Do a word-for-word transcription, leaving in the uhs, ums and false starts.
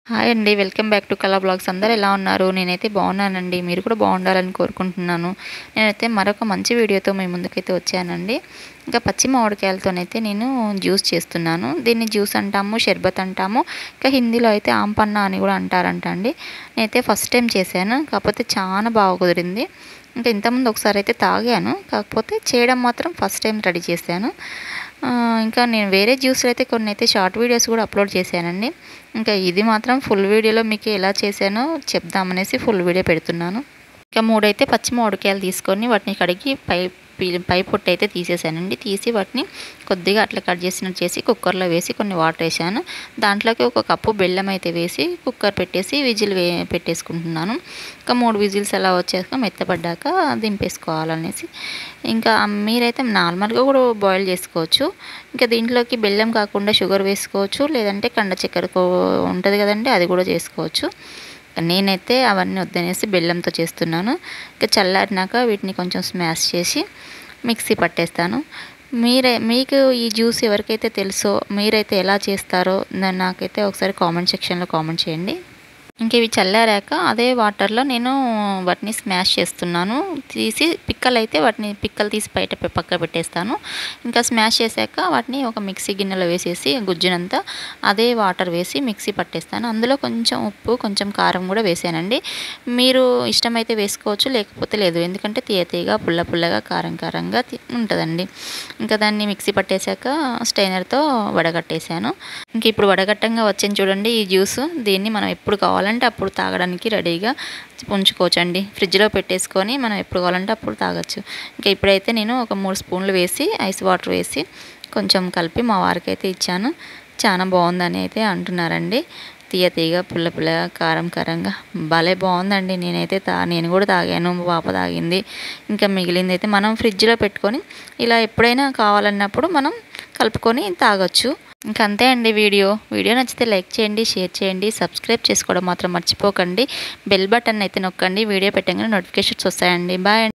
Hi అండి. Welcome back to Kala Blogs. అందరూ ఎలా ఉన్నారు? నేనైతే బాగున్నానండి. మీరు కూడా బాగుండాలని కోరుకుంటున్నాను. నేనైతే మరొక మంచి వీడియోతో మీ ముందుకైతే వచ్చానండి. ఇంకా పచ్చి మామిడికాయలతోనైతే నేను జ్యూస్ చేస్తున్నాను. దీన్ని జ్యూస్ అంటాము, షర్బత్ అంటాము. ఇంకా హిందీలో అయితే ఆంపన్న అని కూడా అంటారంట అండి. నేనైతే ఫస్ట్ టైం చేశాను. కాకపోతే చాలా బాగా కుదిరింది. ఇంకా ఇంతకుముందు ఒకసారి అయితే తాగాను. కాకపోతే చేయడం మాత్రం ఫస్ట్ టైం రెడీ చేశాను. ఇంకా నేను వేరే జ్యూస్లు అయితే కొన్ని అయితే షార్ట్ వీడియోస్ కూడా అప్లోడ్ చేశానండి. ఇంకా ఇది మాత్రం ఫుల్ వీడియోలో మీకు ఎలా చేశానో చెప్దామనేసి ఫుల్ వీడియో పెడుతున్నాను. ఇంకా మూడైతే పచ్చి మామిడికాయలు తీసుకొని వాటిని కడిగి పై పై పొట్టు అయితే తీసేసానండి. తీసి వాటిని కొద్దిగా అట్లా కట్ చేసినట్టు చేసి కుక్కర్లో వేసి కొన్ని వాటర్ వేసాను. దాంట్లోకి ఒక కప్పు బెల్లం అయితే వేసి కుక్కర్ పెట్టేసి విజిల్ వే పెట్టేసుకుంటున్నాను. ఇంకా మూడు విజిల్స్ అలా వచ్చాక మెత్తపడ్డాక దింపేసుకోవాలనేసి. ఇంకా మీరైతే నార్మల్గా కూడా బాయిల్ చేసుకోవచ్చు. ఇంకా దీంట్లోకి బెల్లం కాకుండా షుగర్ వేసుకోవచ్చు, లేదంటే కండ చక్కెర ఉంటుంది కదండి, అది కూడా చేసుకోవచ్చు. నేనైతే అవన్నీ వద్దనేసి బెల్లంతో చేస్తున్నాను. ఇంకా చల్లారినాక వీటిని కొంచెం స్మాష్ చేసి మిక్సీ పట్టేస్తాను. మీరే మీకు ఈ జ్యూస్ ఎవరికైతే తెలుసో మీరైతే ఎలా చేస్తారో నాకైతే ఒకసారి కామెంట్ సెక్షన్లో కామెంట్ చేయండి. ఇంక ఇవి చల్లారాక అదే వాటర్లో నేను వాటిని స్మాష్ చేస్తున్నాను. తీసి పిక్కలు అయితే వాటిని పిక్కలు తీసి బయట పక్క పెట్టేస్తాను. ఇంకా స్మాష్ చేశాక వాటిని ఒక మిక్సీ గిన్నెలో వేసేసి గుజ్జునంతా అదే వాటర్ వేసి మిక్సీ పట్టేస్తాను. అందులో కొంచెం ఉప్పు, కొంచెం కారం కూడా వేసానండి. మీరు ఇష్టమైతే వేసుకోవచ్చు, లేకపోతే లేదు. ఎందుకంటే తీయ తీయగా పుల్ల పుల్లగా కారం కారంగా ఉంటుందండి. ఇంకా దాన్ని మిక్సీ పట్టేశాక స్టైనర్తో వడగట్టేశాను. ఇంక ఇప్పుడు వడగట్టంగా వచ్చింది చూడండి ఈ జ్యూస్. దీన్ని మనం ఎప్పుడు కావాలంటే అప్పుడు తాగడానికి రెడీగా ఉంచుకోవచ్చండి. ఫ్రిడ్జ్లో పెట్టేసుకొని మనం ఎప్పుడు కావాలంటే అప్పుడు తాగొచ్చు. ఇంకా ఇప్పుడైతే నేను ఒక మూడు స్పూన్లు వేసి ఐస్ వాటర్ వేసి కొంచెం కలిపి మా వారికి అయితే ఇచ్చాను. చాలా బాగుందని అయితే అంటున్నారండి. తీయ తీయగా పుల్ల పుల్లగా కారం కారంగా భలే బాగుందండి. నేనైతే తా నేను కూడా తాగాను, మా పాప తాగింది. ఇంకా మిగిలింది అయితే మనం ఫ్రిడ్జ్లో పెట్టుకొని ఇలా ఎప్పుడైనా కావాలన్నప్పుడు మనం కలుపుకొని తాగొచ్చు. ఇంకా అంతే అండి వీడియో. వీడియో నచ్చితే లైక్ చేయండి, షేర్ చేయండి, సబ్స్క్రైబ్ చేసుకోవడం మాత్రం మర్చిపోకండి. బెల్ బటన్ అయితే నొక్కండి. వీడియో పెట్టగానే నోటిఫికేషన్స్ వస్తాయండి. బాయ్.